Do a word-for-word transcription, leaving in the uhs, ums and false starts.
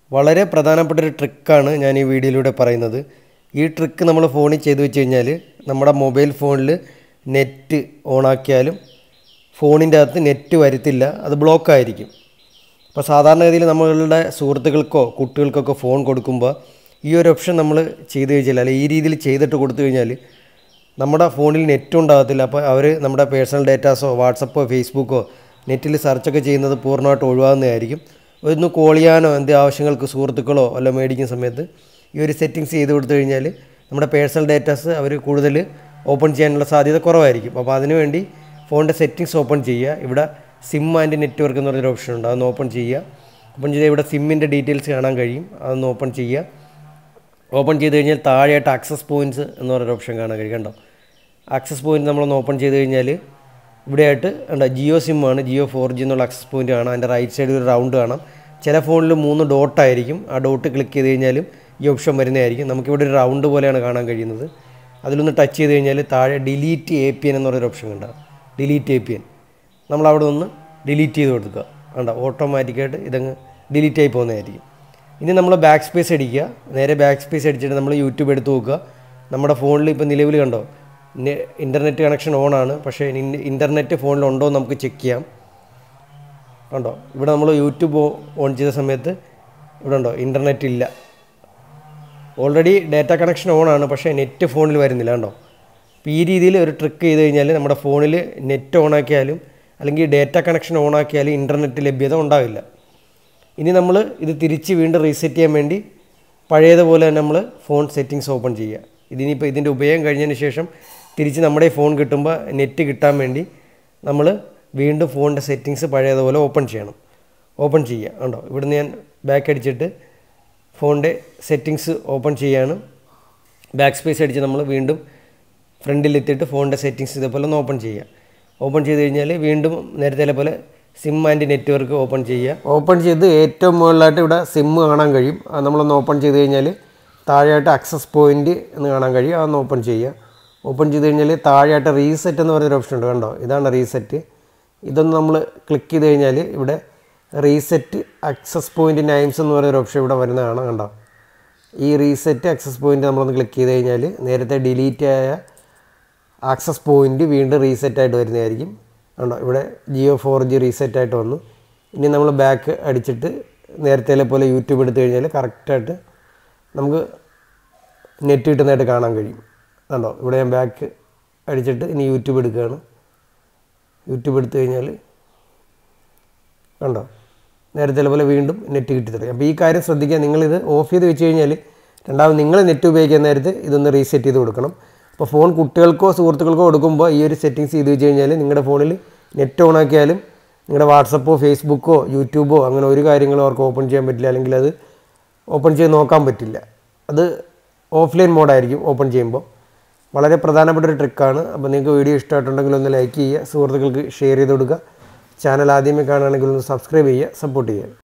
വളരെ പ്രധാനപ്പെട്ട ഒരു ട്രിക്കാണ് ഞാൻ ഈ വീഡിയോയിലൂടെ പറയുന്നത്. ഈ ട്രിക്ക് നമ്മൾ ഫോണിൽ ചെയ്തു വെച്ച് കഴിഞ്ഞാൽ നമ്മുടെ മൊബൈൽ ഫോണിൽ നെറ്റ് ഓണാക്കിയാലും ഫോണിൻ്റെ അകത്ത് നെറ്റ് വരത്തില്ല, അത് ബ്ലോക്ക് ആയിരിക്കും. അപ്പോൾ സാധാരണഗതിയിൽ നമ്മളുടെ സുഹൃത്തുക്കൾക്കോ കുട്ടികൾക്കൊക്കെ ഫോൺ കൊടുക്കുമ്പോൾ ഈ ഒരു ഓപ്ഷൻ നമ്മൾ ചെയ്ത് കഴിഞ്ഞാൽ അല്ലെങ്കിൽ ഈ രീതിയിൽ ചെയ്തിട്ട് കൊടുത്തു കഴിഞ്ഞാൽ നമ്മുടെ ഫോണിൽ നെറ്റ് ഉണ്ടാകത്തില്ല. അപ്പോൾ അവർ നമ്മുടെ പേഴ്സണൽ ഡേറ്റാസോ വാട്സപ്പോ ഫേസ്ബുക്കോ നെറ്റിൽ സെർച്ചൊക്കെ ചെയ്യുന്നത് പൂർണ്ണമായിട്ട് ഒഴിവാകുന്നതായിരിക്കും. ഒന്ന് കോൾ ചെയ്യാനോ എന്ത് ആവശ്യങ്ങൾക്ക് സുഹൃത്തുക്കളോ വല്ല മേടിക്കുന്ന സമയത്ത് ഈ ഒരു സെറ്റിങ്സ് ചെയ്ത് കൊടുത്തു കഴിഞ്ഞാൽ നമ്മുടെ പേഴ്സണൽ ഡേറ്റാസ് അവർ കൂടുതൽ ഓപ്പൺ ചെയ്യാനുള്ള സാധ്യത കുറവായിരിക്കും. അപ്പോൾ അതിനുവേണ്ടി ഫോണിൻ്റെ സെറ്റിങ്സ് ഓപ്പൺ ചെയ്യുക. ഇവിടെ സിം ആൻഡ് നെറ്റ്വർക്ക് എന്ന് പറഞ്ഞൊരു ഓപ്ഷൻ ഉണ്ട്, അതൊന്ന് ഓപ്പൺ ചെയ്യുക. ഓപ്പൺ ചെയ്താൽ ഇവിടെ സിമ്മിൻ്റെ ഡീറ്റെയിൽസ് കാണാൻ കഴിയും, അതൊന്ന് ഓപ്പൺ ചെയ്യുക. ഓപ്പൺ ചെയ്ത് കഴിഞ്ഞാൽ താഴെയായിട്ട് ആക്സസ് പോയിൻറ്റ്സ് എന്ന് പറഞ്ഞൊരു ഓപ്ഷൻ കാണാൻ കഴിയും. കണ്ടോ, ആക്സസ് പോയിൻറ്റ് നമ്മളൊന്ന് ഓപ്പൺ ചെയ്ത് കഴിഞ്ഞാൽ ഇവിടെയായിട്ട് ഉണ്ടോ ജിയോ സിമ്മാണ്, ജിയോ ഫോർ ജി എന്നുള്ള ആക്സസ് പോയിൻറ്റ് കാണാം. അതിൻ്റെ റൈറ്റ് സൈഡിൽ ഒരു റൗണ്ട് കാണാം. ചില ഫോണിൽ മൂന്ന് ഡോട്ടായിരിക്കും, ആ ഡോട്ട് ക്ലിക്ക് ചെയ്ത് കഴിഞ്ഞാലും ഈ ഓപ്ഷൻ വരുന്നതായിരിക്കും. നമുക്കിവിടെ ഒരു റൗണ്ട് പോലെയാണ് കാണാൻ കഴിയുന്നത്. അതിലൊന്ന് ടച്ച് ചെയ്ത് കഴിഞ്ഞാൽ താഴെ ഡിലീറ്റ് എ പി എൻ എന്ന് പറഞ്ഞൊരു ഓപ്ഷൻ ഉണ്ടാകും, ഡിലീറ്റ് എ പി എൻ. നമ്മളവിടെ നിന്ന് ഡിലീറ്റ് ചെയ്ത് കൊടുക്കുക. കണ്ടോ, ഓട്ടോമാറ്റിക്കായിട്ട് ഇതങ്ങ് ഡിലീറ്റ് ആയി പോകുന്നതായിരിക്കും. ഇനി നമ്മൾ ബാക്ക് സ്പേസ് അടിക്കുക. നേരെ ബാക്ക് സ്പേസ് അടിച്ചിട്ട് നമ്മൾ യൂട്യൂബ് എടുത്ത് നോക്കുക. നമ്മുടെ ഫോണിൽ ഇപ്പോൾ നിലവിൽ കണ്ടോ ഇൻ്റർനെറ്റ് കണക്ഷൻ ഓണാണ്, പക്ഷേ ഇൻ്റർനെറ്റ് ഫോണിലുണ്ടോ എന്ന് നമുക്ക് ചെക്ക് ചെയ്യാം. കണ്ടോ, ഇവിടെ നമ്മൾ യൂട്യൂബ് ഓൺ ചെയ്ത സമയത്ത് ഇവിടെ ഉണ്ടോ ഇൻ്റർനെറ്റ് ഇല്ല. ഓൾറെഡി ഡാറ്റ കണക്ഷൻ ഓണാണ്, പക്ഷേ നെറ്റ് ഫോണിൽ വരുന്നില്ല. കണ്ടോ, അപ്പോൾ ഈ രീതിയിൽ ഒരു ട്രിക്ക് ചെയ്ത് കഴിഞ്ഞാൽ നമ്മുടെ ഫോണിൽ നെറ്റ് ഓണാക്കിയാലും അല്ലെങ്കിൽ ഡാറ്റ കണക്ഷൻ ഓണാക്കിയാലും ഇൻ്റർനെറ്റ് ലഭ്യത ഉണ്ടാവില്ല. ഇനി നമ്മൾ ഇത് തിരിച്ച് വീണ്ടും റീസെറ്റ് ചെയ്യാൻ വേണ്ടി പഴയതുപോലെ തന്നെ നമ്മൾ ഫോൺ സെറ്റിങ്സ് ഓപ്പൺ ചെയ്യുക. ഇതിനിപ്പോൾ ഇതിൻ്റെ ഉപയോഗം കഴിഞ്ഞതിന് ശേഷം തിരിച്ച് നമ്മുടെ ഫോൺ കിട്ടുമ്പോൾ നെറ്റ് കിട്ടാൻ വേണ്ടി നമ്മൾ വീണ്ടും ഫോണിൻ്റെ സെറ്റിങ്സ് പഴയതുപോലെ ഓപ്പൺ ചെയ്യണം. ഓപ്പൺ ചെയ്യുക. കണ്ടോ, ഇവിടുന്ന് ഞാൻ ബാക്ക് അടിച്ചിട്ട് ഫോണിൻ്റെ സെറ്റിങ്സ് ഓപ്പൺ ചെയ്യാണ്. ബാക്ക് സ്പേസ് അടിച്ച് നമ്മൾ വീണ്ടും ഫ്രണ്ടിലെത്തിയിട്ട് ഫോണിൻ്റെ സെറ്റിങ്സ് ഇതേപോലെ ഒന്ന് ഓപ്പൺ ചെയ്യുക. ഓപ്പൺ ചെയ്ത് കഴിഞ്ഞാൽ വീണ്ടും നേരത്തെ പോലെ സിം ആൻഡ് നെറ്റ്വർക്ക് ഓപ്പൺ ചെയ്യുക. ഓപ്പൺ ചെയ്ത് ഏറ്റവും മുകളിലായിട്ട് ഇവിടെ സിം കാണാൻ കഴിയും. അത് നമ്മളൊന്ന് ഓപ്പൺ ചെയ്ത് കഴിഞ്ഞാൽ താഴെയായിട്ട് ആക്സസ് പോയിൻറ്റ് എന്ന് കാണാൻ കഴിയും, അതൊന്ന് ഓപ്പൺ ചെയ്യുക. ഓപ്പൺ ചെയ്ത് കഴിഞ്ഞാൽ താഴെയായിട്ട് റീസെറ്റ് എന്ന് പറഞ്ഞൊരു ഓപ്ഷൻ ഉണ്ട്. കണ്ടോ, ഇതാണ് റീസെറ്റ്. ഇതൊന്ന് നമ്മൾ ക്ലിക്ക് ചെയ്ത് കഴിഞ്ഞാൽ ഇവിടെ റീസെറ്റ് ആക്സസ് പോയിൻറ്റ് നൈംസ് എന്ന് പറയുന്നൊരു ഓപ്ഷൻ ഇവിടെ വരുന്നതാണ്. കണ്ടോ, ഈ റീസെറ്റ് ആക്സസ് പോയിൻറ്റ് നമ്മളൊന്ന് ക്ലിക്ക് ചെയ്ത് കഴിഞ്ഞാൽ നേരത്തെ ഡിലീറ്റ് ആയ ആക്സസ് പോയിൻറ്റ് വീണ്ടും റീസെറ്റായിട്ട് വരുന്നതായിരിക്കും. കണ്ടോ, ഇവിടെ ജിയോ ഫോർ ജി റീസെറ്റായിട്ട് വന്നു. ഇനി നമ്മൾ ബാക്ക് അടിച്ചിട്ട് നേരത്തെ പോലെ യൂട്യൂബ് എടുത്തു കഴിഞ്ഞാൽ കറക്റ്റായിട്ട് നമുക്ക് നെറ്റ് കിട്ടുന്നതായിട്ട് കാണാൻ കഴിയും. കണ്ടോ, ഇവിടെ ഞാൻ ബാക്ക് അടിച്ചിട്ട് ഇനി യൂട്യൂബ് എടുക്കുകയാണ്. യൂട്യൂബ് എടുത്തു കഴിഞ്ഞാൽ കണ്ടോ നേരത്തെ പോലെ വീണ്ടും നെറ്റ് കിട്ടി തുടങ്ങി. അപ്പോൾ ഈ കാര്യം ശ്രദ്ധിക്കുക, നിങ്ങളിത് ഓഫ് ചെയ്ത് വെച്ച് കഴിഞ്ഞാൽ രണ്ടാമത് നിങ്ങൾ നെറ്റ് ഉപയോഗിക്കുന്ന നേരത്ത് ഇതൊന്ന് റീസെറ്റ് ചെയ്ത് കൊടുക്കണം. അപ്പോൾ ഫോൺ കുട്ടികൾക്കോ സുഹൃത്തുക്കൾക്കോ കൊടുക്കുമ്പോൾ ഈ ഒരു സെറ്റിങ്സ് ചെയ്ത് വെച്ച് കഴിഞ്ഞാൽ നിങ്ങളുടെ ഫോണിൽ നെറ്റ് ഓൺ ആക്കിയാലും നിങ്ങളുടെ വാട്സപ്പോ ഫേസ്ബുക്കോ യൂട്യൂബോ അങ്ങനെ ഒരു കാര്യങ്ങളും അവർക്ക് ഓപ്പൺ ചെയ്യാൻ പറ്റില്ല, അല്ലെങ്കിൽ അത് ഓപ്പൺ ചെയ്ത് നോക്കാൻ പറ്റില്ല. അത് ഓഫ്ലൈൻ മോഡായിരിക്കും ഓപ്പൺ ചെയ്യുമ്പോൾ. വളരെ പ്രധാനപ്പെട്ട ഒരു ട്രിക്കാണ്. അപ്പോൾ നിങ്ങൾക്ക് വീഡിയോ ഇഷ്ടമായിട്ടുണ്ടെങ്കിൽ ഒന്ന് ലൈക്ക് ചെയ്യുക, സുഹൃത്തുക്കൾക്ക് ഷെയർ ചെയ്ത് കൊടുക്കുക. ചാനൽ ആദ്യമേ കാണുകയാണെങ്കിൽ ഒന്ന് സബ്സ്ക്രൈബ് ചെയ്യുക, സപ്പോർട്ട് ചെയ്യുക.